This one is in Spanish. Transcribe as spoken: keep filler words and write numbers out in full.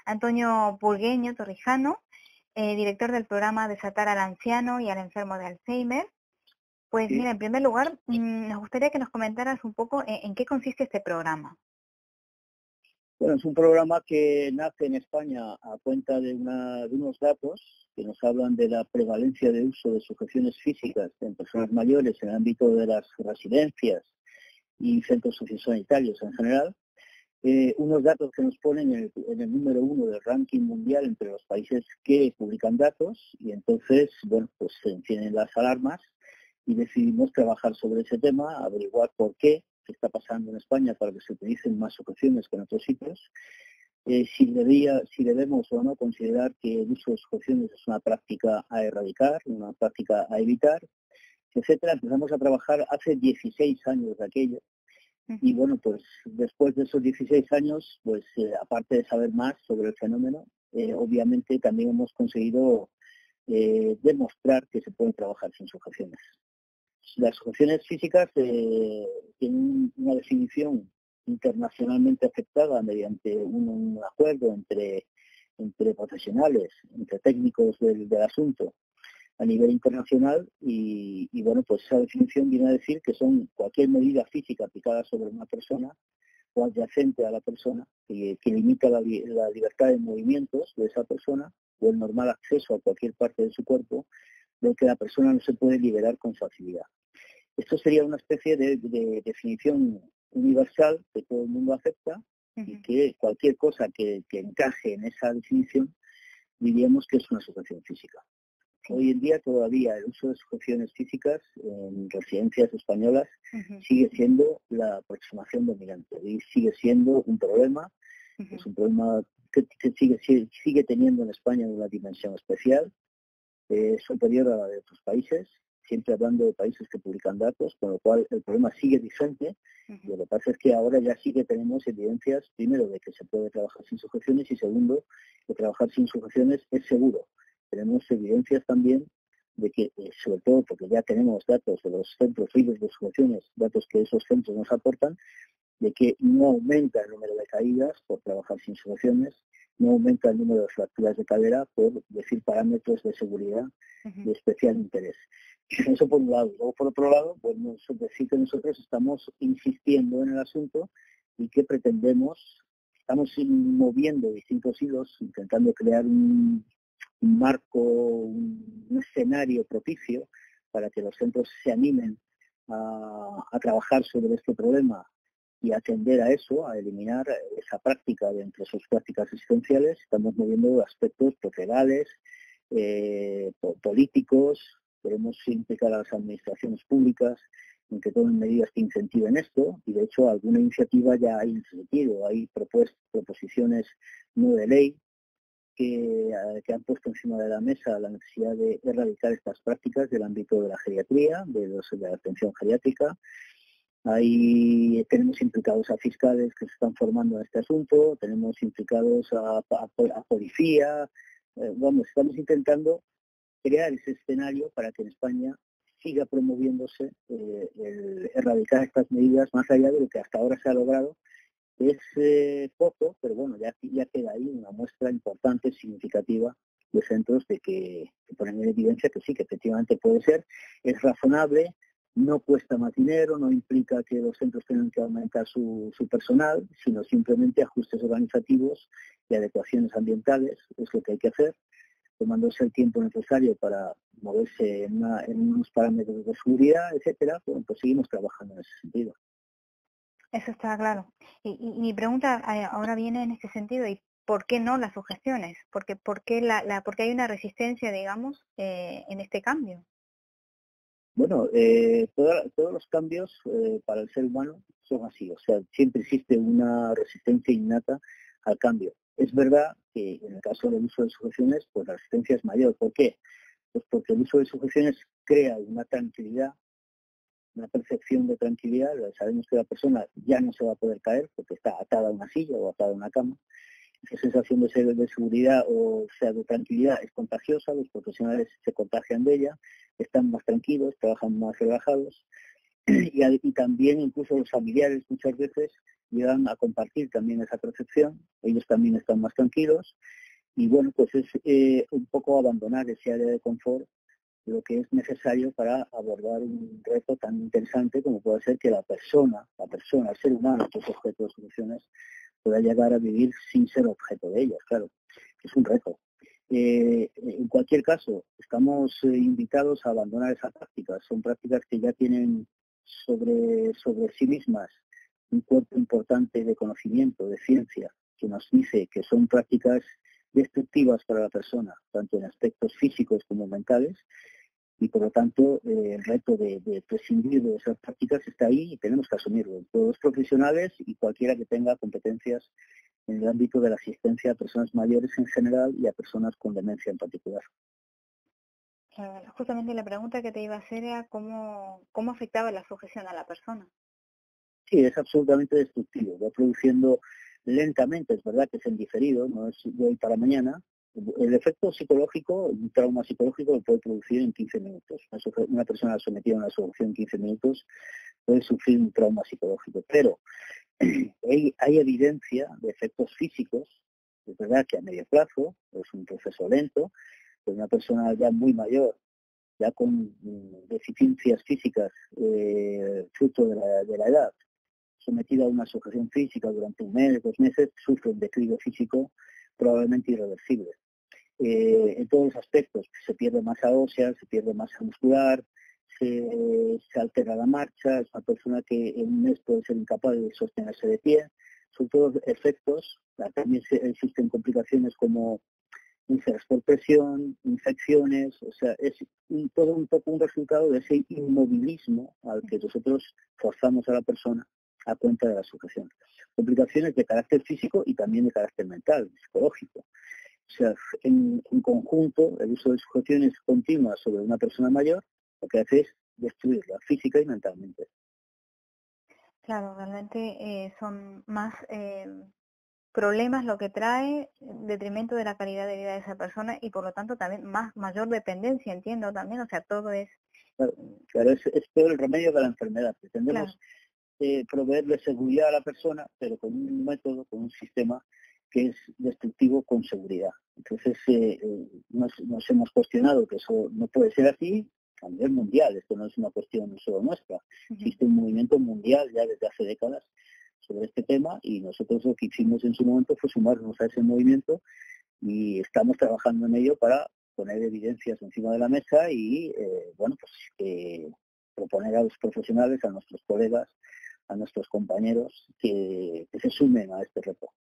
Antonio Burgueño Torrijano, eh, director del programa Desatar al Anciano y al Enfermo de Alzheimer. Pues Sí. mira, en primer lugar, mmm, nos gustaría que nos comentaras un poco en, en qué consiste este programa. Bueno, es un programa que nace en España a cuenta de, una, de unos datos que nos hablan de la prevalencia de uso de sujeciones físicas en personas mayores en el ámbito de las residencias y centros sociosanitarios en general. Eh, unos datos que nos ponen en el, en el número uno del ranking mundial entre los países que publican datos, y entonces, bueno, pues se encienden las alarmas y decidimos trabajar sobre ese tema, averiguar por qué, qué está pasando en España para que se utilicen más sujeciones que en otros sitios, eh, si, debía, si debemos o no considerar que el uso de sujeciones es una práctica a erradicar, una práctica a evitar, etcétera. Empezamos a trabajar hace dieciséis años de aquello. Y bueno, pues después de esos dieciséis años, pues eh, aparte de saber más sobre el fenómeno, eh, obviamente también hemos conseguido eh, demostrar que se puede trabajar sin sujeciones. Las sujeciones físicas eh, tienen una definición internacionalmente aceptada mediante un, un acuerdo entre, entre profesionales, entre técnicos del, del asunto a nivel internacional y, y bueno, pues esa definición viene a decir que son cualquier medida física aplicada sobre una persona o adyacente a la persona que, que limita la, la libertad de movimientos de esa persona o el normal acceso a cualquier parte de su cuerpo del que la persona no se puede liberar con facilidad. Esto sería una especie de, de definición universal que todo el mundo acepta y que cualquier cosa que, que encaje en esa definición diríamos que es una sujeción física. Hoy en día todavía el uso de sujeciones físicas en residencias españolas uh-huh. sigue siendo la aproximación dominante y sigue siendo un problema, uh-huh. es un problema que, que sigue, sigue, sigue teniendo en España una dimensión especial, eh, superior a la de otros países, siempre hablando de países que publican datos, con lo cual el problema sigue vigente. Uh-huh. Lo que pasa es que ahora ya sí que tenemos evidencias, primero, de que se puede trabajar sin sujeciones y segundo, que trabajar sin sujeciones es seguro. Tenemos evidencias también de que, eh, sobre todo porque ya tenemos datos de los centros libres de sujeciones, datos que esos centros nos aportan, de que no aumenta el número de caídas por trabajar sin sujeciones, no aumenta el número de fracturas de cadera por decir parámetros de seguridad uh-huh. de especial interés. Eso por un lado. Luego, por otro lado, pues decir que nosotros estamos insistiendo en el asunto y que pretendemos, estamos moviendo distintos hilos, intentando crear un un marco, un, un escenario propicio para que los centros se animen a, a trabajar sobre este problema y atender a eso, a eliminar esa práctica de entre sus prácticas existenciales. Estamos moviendo aspectos pues, legales, eh, políticos, queremos implicar a las administraciones públicas en que tomen medidas que incentiven esto, y de hecho alguna iniciativa ya hay en ese sentido, hay propuestas, proposiciones no de ley, Que, que han puesto encima de la mesa la necesidad de erradicar estas prácticas del ámbito de la geriatría, de, los, de la atención geriátrica. Ahí tenemos implicados a fiscales que se están formando en este asunto, tenemos implicados a, a, a policía, eh, vamos, estamos intentando crear ese escenario para que en España siga promoviéndose eh, el erradicar estas medidas más allá de lo que hasta ahora se ha logrado. Es eh, poco, pero bueno, ya, ya queda ahí una muestra importante, significativa de centros de que, que ponen en evidencia que sí, que efectivamente puede ser, es razonable, no cuesta más dinero, no implica que los centros tengan que aumentar su, su personal, sino simplemente ajustes organizativos y adecuaciones ambientales, es lo que hay que hacer, tomándose el tiempo necesario para moverse en, una, en unos parámetros de seguridad, etcétera. Bueno, pues seguimos trabajando en ese sentido. Eso está claro. Y, y, y mi pregunta ahora viene en este sentido, ¿y por qué no las sujeciones? Porque, ¿por qué, la, la, porque hay una resistencia, digamos, eh, en este cambio? Bueno, eh, toda, todos los cambios eh, para el ser humano son así, o sea, siempre existe una resistencia innata al cambio. Es verdad que en el caso del uso de sujeciones, pues la resistencia es mayor. ¿Por qué? Pues porque el uso de sujeciones crea una tranquilidad, una percepción de tranquilidad. Sabemos que la persona ya no se va a poder caer porque está atada a una silla o atada a una cama. Esa sensación de, de seguridad o sea de tranquilidad es contagiosa, los profesionales se contagian de ella, están más tranquilos, trabajan más relajados y, y también incluso los familiares muchas veces llegan a compartir también esa percepción, ellos también están más tranquilos y bueno, pues es eh, un poco abandonar ese área de confort, lo que es necesario para abordar un reto tan interesante como puede ser que la persona, la persona, el ser humano, que es objeto de soluciones, pueda llegar a vivir sin ser objeto de ellas, claro, es un reto. Eh, en cualquier caso, estamos eh, invitados a abandonar esas prácticas. Son prácticas que ya tienen sobre, sobre sí mismas un cuerpo importante de conocimiento, de ciencia, que nos dice que son prácticas destructivas para la persona, tanto en aspectos físicos como mentales, y por lo tanto eh, el reto de, de prescindir de esas prácticas está ahí y tenemos que asumirlo, todos los profesionales y cualquiera que tenga competencias en el ámbito de la asistencia a personas mayores en general y a personas con demencia en particular. Eh, justamente la pregunta que te iba a hacer era cómo, cómo afectaba la sujeción a la persona. Sí, es absolutamente destructivo, va produciendo lentamente, es verdad que es en diferido, no es de hoy para mañana. El efecto psicológico, un trauma psicológico lo puede producir en quince minutos. Una persona sometida a una solución en quince minutos puede sufrir un trauma psicológico, pero hay, hay evidencia de efectos físicos, es verdad que a medio plazo, es un proceso lento, pero una persona ya muy mayor, ya con mm, deficiencias físicas eh, fruto de la, de la edad, sometida a una sujeción física durante un mes, dos meses, sufre un declive físico probablemente irreversible. Eh, en todos los aspectos, se pierde masa ósea, se pierde masa muscular, se, se altera la marcha, es una persona que en un mes puede ser incapaz de sostenerse de pie. Son todos efectos, también se, existen complicaciones como úlceras por presión, infecciones, o sea, es un, todo un poco un resultado de ese inmovilismo al que nosotros forzamos a la persona a cuenta de la sujeción. Complicaciones de carácter físico y también de carácter mental, psicológico. O sea, en, en conjunto, el uso de sujeciones continuas sobre una persona mayor lo que hace es destruirla física y mentalmente. Claro, realmente eh, son más eh, problemas lo que trae en detrimento de la calidad de vida de esa persona y por lo tanto también más mayor dependencia, entiendo también, o sea, todo es... Claro, claro es, es todo el remedio de la enfermedad. Pretendemos Claro. eh, proveerle seguridad a la persona, pero con un método, con un sistema que es destructivo con seguridad. Entonces eh, eh, nos, nos hemos cuestionado que eso no puede ser así a nivel mundial, esto no es una cuestión solo nuestra, uh-huh. Existe un movimiento mundial ya desde hace décadas sobre este tema y nosotros lo que hicimos en su momento fue sumarnos a ese movimiento y estamos trabajando en ello para poner evidencias encima de la mesa y eh, bueno pues eh, proponer a los profesionales, a nuestros colegas, a nuestros compañeros que, que se sumen a este reto.